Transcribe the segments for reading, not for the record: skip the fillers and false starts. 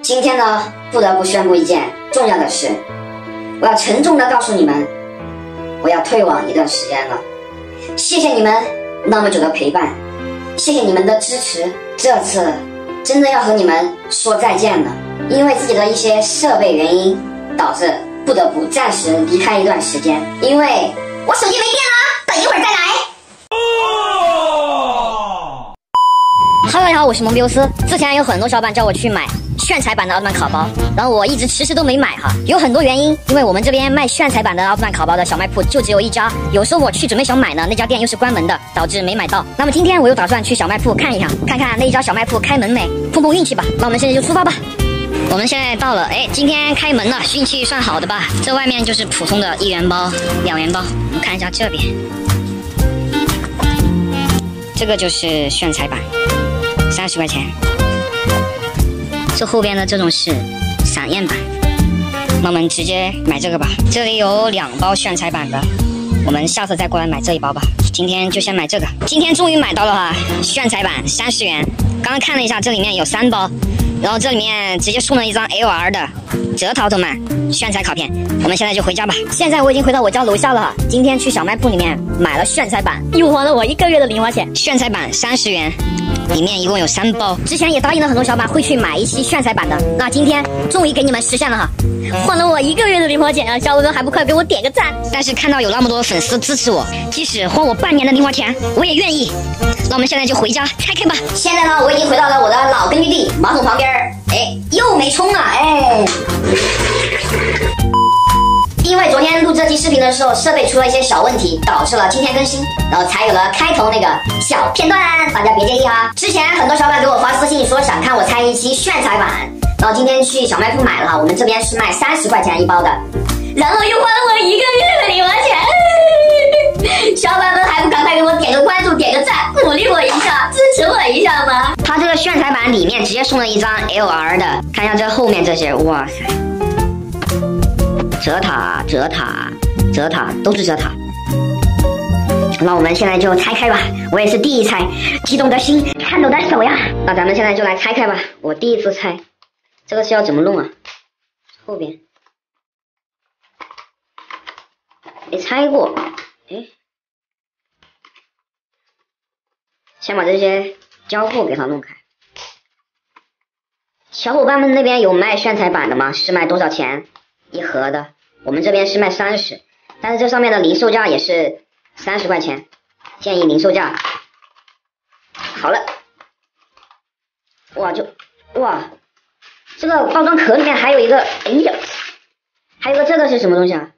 今天呢，不得不宣布一件重要的事，我要沉重的告诉你们，我要退网一段时间了。谢谢你们那么久的陪伴，谢谢你们的支持。这次真的要和你们说再见了，因为自己的一些设备原因，导致不得不暂时离开一段时间。因为我手机没电了，等一会儿再来。 Hello， 大家好，我是蒙比欧斯。之前有很多小伙伴叫我去买炫彩版的奥特曼卡包，然后我一直迟迟都没买哈，有很多原因。因为我们这边卖炫彩版的奥特曼卡包的小卖铺就只有一家，有时候我去准备想买呢，那家店又是关门的，导致没买到。那么今天我又打算去小卖铺看一下，看看那一家小卖铺开门没，碰碰运气吧。那我们现在就出发吧。我们现在到了，今天开门了，运气算好的吧。这外面就是普通的1元包、2元包，我们看一下这边，这个就是炫彩版。30块钱，这后边的这种是闪焰版，那我们直接买这个吧。这里有2包炫彩版的，我们下次再过来买这一包吧。今天就先买这个，今天终于买到了哈，炫彩版30元。刚刚看了一下，这里面有3包，然后这里面直接送了一张 LR 的折桃奥特曼炫彩卡片。我们现在就回家吧。现在我已经回到我家楼下了哈，今天去小卖铺里面买了炫彩版，又花了我1个月的零花钱。炫彩版30元。里面一共有3包，之前也答应了很多小伙伴会去买一期炫彩版的，那今天终于给你们实现了哈，换了我1个月的零花钱啊！小伙伴还不快给我点个赞？但是看到有那么多粉丝支持我，即使花我半年的零花钱，我也愿意。那我们现在就回家拆开吧。 现在呢，我已经回到了我的老根据地，马桶旁边，又没冲了，因为昨天录这期视频的时候，设备出了一些小问题，导致了今天更新，然后才有了开头那个小片段，大家别介意啊。之前很多小伙伴给我发私信说想看我拆一期炫彩版，然后今天去小卖铺买了哈，我们这边是卖30块钱1包的，然后又花了我1个月的零花钱。小伙伴们还不赶快给我点个关注，点个赞，鼓励我一下，支持我一下吗？它这个炫彩版里面直接送了一张 LR 的，看一下这后面这些，哇塞！折塔都是折塔。那我们现在就拆开吧，我也是第一拆，激动的心，颤抖的手呀。那咱们现在就来拆开吧，我第一次拆，这个是要怎么弄啊？后边没拆过，先把这些胶布给它弄开。小伙伴们那边有卖炫彩版的吗？是卖多少钱一盒的？我们这边是卖30，但是这上面的零售价也是30块钱，建议零售价。好了，哇，这个包装壳里面还有一个，还有个这个是什么东西啊？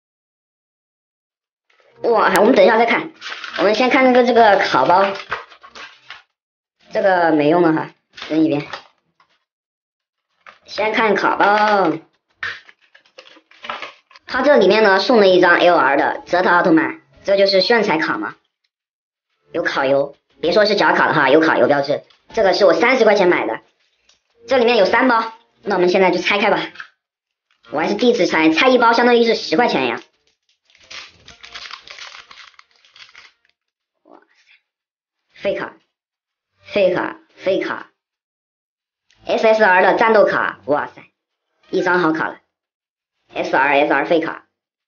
哇，我们等一下再看，我们先看这个卡包，这个没用了哈，扔一边。先看卡包。它这里面呢送了一张 LR 的折桃奥特曼，这就是炫彩卡吗？有卡油，别说是假卡了哈，有卡油标志。这个是我30块钱买的，这里面有3包，那我们现在就拆开吧。我还是第一次拆，拆一包相当于是10块钱呀。哇塞，废卡 ，SSR 的战斗卡，哇塞，一张好卡了。SR 废卡，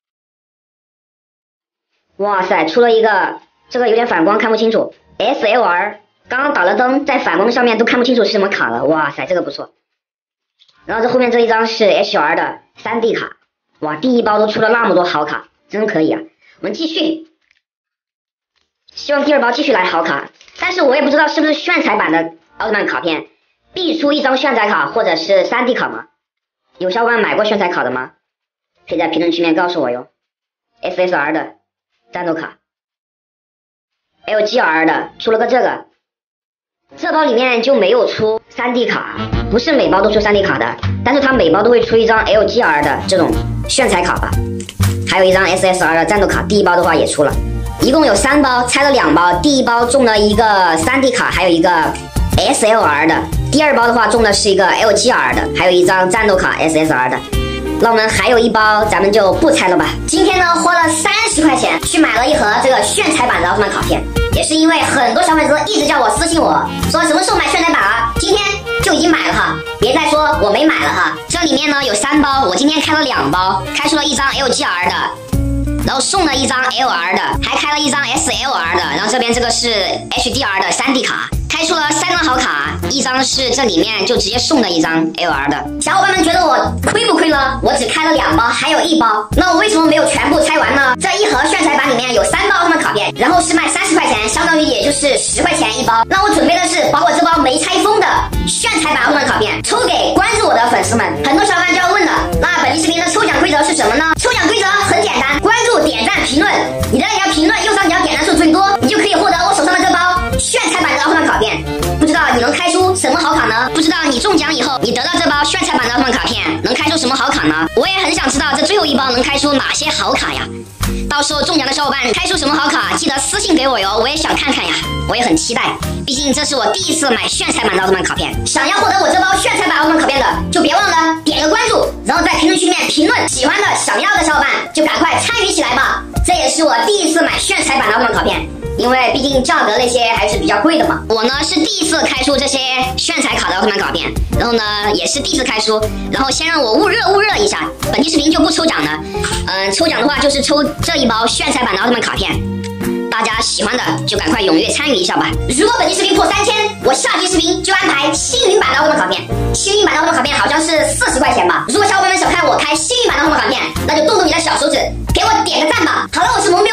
哇塞，出了一个，这个有点反光看不清楚。SLR 刚刚打了灯，在反光上面都看不清楚是什么卡了，哇塞，这个不错。然后这后面这一张是 HR 的3D 卡，哇，第一包都出了那么多好卡，真可以啊。我们继续，希望第2包继续来好卡，但是我也不知道是不是炫彩版的奥特曼卡片必出一张炫彩卡或者是3D 卡吗？有小伙伴买过炫彩卡的吗？可以在评论区里面告诉我哟。SSR 的战斗卡 ，LGR 的出了个这包里面就没有出3D 卡，不是每包都出3D 卡的，但是它每包都会出一张 LGR 的这种炫彩卡吧，还有一张 SSR 的战斗卡，第一包的话也出了，一共有3包，拆了2包，第一包中了一个3D 卡，还有一个 SLR 的，第2包的话中的是一个 LGR 的，还有一张战斗卡 SSR 的。那我们还有1包，咱们就不拆了吧。今天呢，花了30块钱去买了一盒这个炫彩版的奥特曼卡片，也是因为很多小粉丝一直叫我私信我说什么时候买炫彩版啊，今天就就已经买了哈，别再说我没买了哈。这里面呢有3包，我今天开了2包，开出了一张 LGR 的，然后送了一张 LR 的，还开了一张 SLR 的，然后这边这个是 HDR 的3D 卡。开出了3张好卡，一张是这里面就直接送的一张 LR 的。小伙伴们觉得我亏不亏呢？我只开了2包，还有1包，那我为什么没有全部拆完呢？这一盒炫彩版里面有3包奥特曼卡片，然后是卖30块钱，相当于也就是10块钱1包。那我准备的是把我这包没拆封的炫彩版奥特曼卡片抽给关注我的粉丝们。很多小伙伴就要问了，那本期视频的抽奖规则是什么呢？抽奖规则很简单，关注、点赞、评论，你的评论右上角点赞数最多，你就可以获得我手上的这包炫彩版的奥特曼卡片。不知道你能开出什么好卡呢？不知道你中奖以后，你得到这包炫彩版的奥特曼卡片能开出什么好卡呢？我也很想知道这最后一包能开出哪些好卡呀。到时候中奖的小伙伴开出什么好卡，记得私信给我哟，我也想看看呀，我也很期待。毕竟这是我第一次买炫彩版的奥特曼卡片，想要获得我这包炫彩版奥特曼卡片的，就别忘了点个关注，然后在评论区里面评论喜欢的、想要的小伙伴就赶快参与起来吧。这也是我第一次买炫彩版的奥特曼卡片。因为毕竟价格那些还是比较贵的嘛。我呢是第一次开出这些炫彩卡的奥特曼卡片，然后呢也是第一次开出，然后先让我捂热一下。本期视频就不抽奖了，抽奖的话就是抽这一包炫彩版的奥特曼卡片。大家喜欢的就赶快踊跃参与一下吧。如果本期视频破3000，我下期视频就安排幸运版的奥特曼卡片。幸运版的奥特曼卡片好像是40块钱吧。如果小伙伴们想看我开幸运版的奥特曼卡片，那就动动你的小手指，给我点个赞吧。好了，我是萌